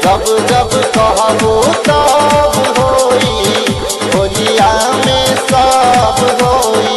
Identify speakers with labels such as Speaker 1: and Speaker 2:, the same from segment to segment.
Speaker 1: जब जब कहबो तब होई होलिया में सब होई।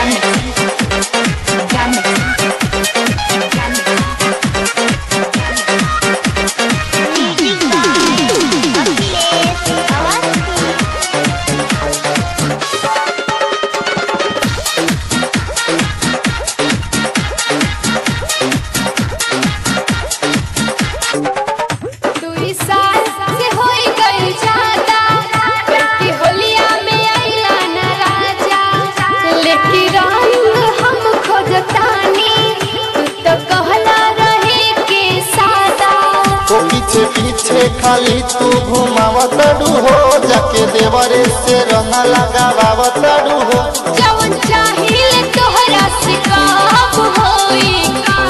Speaker 1: पीछे पीछे खाली तू घुमावतड़ू हो, जाके देवरे से रंग लगावतड़ू हो।
Speaker 2: जवन चाहिए तोहरा से कब होई,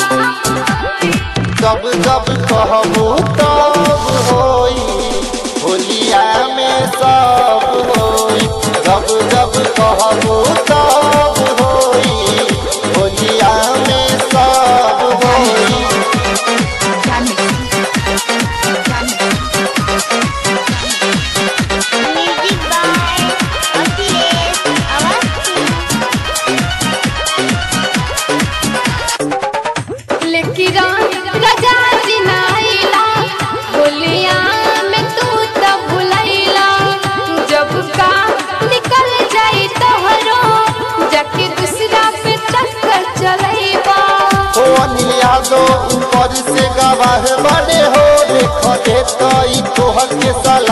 Speaker 1: जब जब कहबो तब होई होलिया में सब होई। जब जब कहबो तब होई होलिया में सब होई। ऊपर से गवाह बने हो, देखो दे तो तोहर के साला